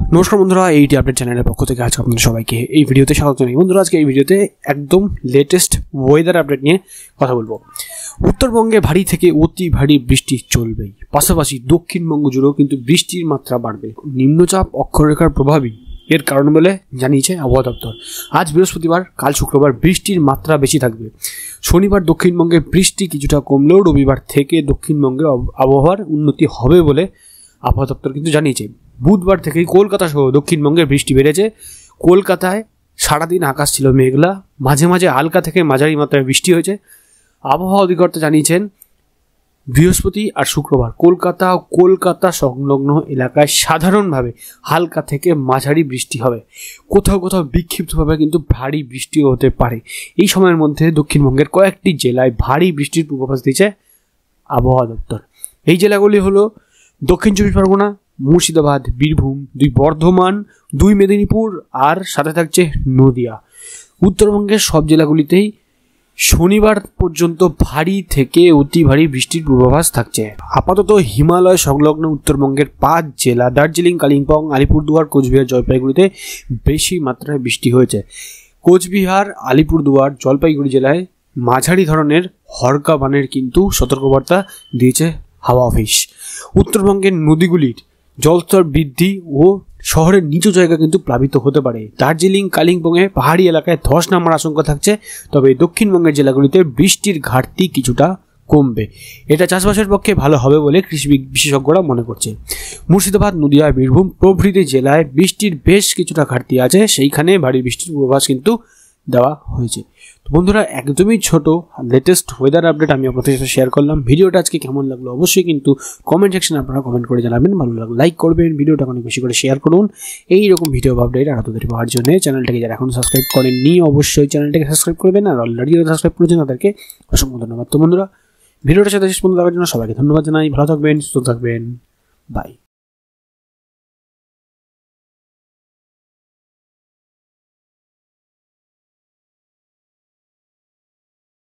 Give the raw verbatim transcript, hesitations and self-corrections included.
নমস্কার বন্ধুরা, এইটি আপডেট চ্যানেলের পক্ষ থেকে আজকে আপনাদের সবাইকে এই ভিডিওতে স্বাগত জানাই। বন্ধুরা, আজকে এই ভিডিওতে একদম লেটেস্ট ওয়েদার আপডেট নিয়ে কথা বলবো। উত্তরবঙ্গে ভারী থেকে অতি ভারী বৃষ্টি চলবেই, পাশাপাশি দক্ষিণবঙ্গ জুড়েও কিন্তু বৃষ্টির মাত্রা বাড়বে। নিম্নচাপ অক্ষরেখার প্রভাবই এর কারণ বলে জানিয়েছে আবহাওয়া দপ্তর। আজ বৃহস্পতিবার, কাল শুক্রবার বৃষ্টির মাত্রা বেশি থাকবে। শনিবার দক্ষিণবঙ্গে বৃষ্টি কিছুটা কমলেও রবিবার থেকে দক্ষিণবঙ্গের আবহাওয়ার উন্নতি হবে বলে আবহাওয়া দপ্তর কিন্তু জানিয়েছে। বুধবার থেকেই কলকাতা সহ দক্ষিণবঙ্গের বৃষ্টি বেড়েছে। কলকাতায় সারাদিন আকাশ ছিল মেঘলা, মাঝে মাঝে হালকা থেকে মাঝারি মাত্রায় বৃষ্টি হয়েছে। আবহাওয়া অধিকর্তা জানিয়েছেন বৃহস্পতি আর শুক্রবার কলকাতা ও কলকাতা সংলগ্ন এলাকায় সাধারণভাবে হালকা থেকে মাঝারি বৃষ্টি হবে। কোথাও কোথাও বিক্ষিপ্তভাবে কিন্তু ভারী বৃষ্টিও হতে পারে। এই সময়ের মধ্যে দক্ষিণবঙ্গের কয়েকটি জেলায় ভারী বৃষ্টির পূর্বাভাস দিয়েছে আবহাওয়া দপ্তর। এই জেলাগুলি হলো দক্ষিণ চব্বিশ পরগনা, মুর্শিদাবাদ, বীরভূম, দুই বর্ধমান, দুই মেদিনীপুর আর সাথে থাকছে নদিয়া। উত্তরবঙ্গের সব জেলাগুলিতেই শনিবার পর্যন্ত ভারী থেকে অতি ভারী বৃষ্টির পূর্বাভাস থাকছে। আপাতত হিমালয় সংলগ্ন উত্তরবঙ্গের পাঁচ জেলা দার্জিলিং, কালিম্পং, আলিপুরদুয়ার, কোচবিহার, জলপাইগুড়িতে বেশি মাত্রায় বৃষ্টি হয়েছে। কোচবিহার, আলিপুরদুয়ার, জলপাইগুড়ি জেলায় মাঝারি ধরনের হরকা বানের কিন্তু সতর্কবার্তা দিয়েছে হাওয়া অফিস। উত্তরবঙ্গের নদীগুলির জলস্তর বৃদ্ধি ও শহরের নিচু জায়গা কিন্তু প্লাবিত হতে পারে। দার্জিলিং, কালিম্পংয়ে পাহাড়ি এলাকায় ধস নামার আশঙ্কা থাকছে, তবে দক্ষিণবঙ্গের জেলাগুলিতে বৃষ্টির ঘাটতি কিছুটা কমবে। এটা চাষবাসের পক্ষে ভালো হবে বলে কৃষি বিশেষজ্ঞরা মনে করছে। মুর্শিদাবাদ, নদিয়া, বীরভূম প্রভৃতি জেলায় বৃষ্টির বেশ কিছুটা ঘাটতি আছে, সেইখানে ভারী বৃষ্টির পূর্বাভাস কিন্তু দেওয়া হয়েছে। তো বন্ধুরা, একদমই ছোট লেটেস্ট ওয়েদার আপডেট আমি আপনাদের সাথে শেয়ার করলাম। ভিডিওটা আজকে কেমন লাগলো অবশ্যই কিন্তু কমেন্ট সেকশনে আপনারা কমেন্ট করে জানাবেন। ভালো লাগলো লাইক করবেন, ভিডিওটা অনেক বেশি করে শেয়ার করুন। এইরকম ভিডিও আপডেট আর আপনাদের পাওয়ার জন্য চ্যানেলটাকে যারা এখন সাবস্ক্রাইব করেননি অবশ্যই চ্যানেলটাকে সাবস্ক্রাইব করবেন, আর অলরেডি যারা সাবস্ক্রাইব করেছেন তাদেরকে অসংখ্য ধন্যবাদ। তো বন্ধুরা, ভিডিওটা সাথে শেষ পর্যন্ত দেখার জন্য সবাইকে ধন্যবাদ জানাই। ভালো থাকবেন, সুস্থ থাকবেন, বাই।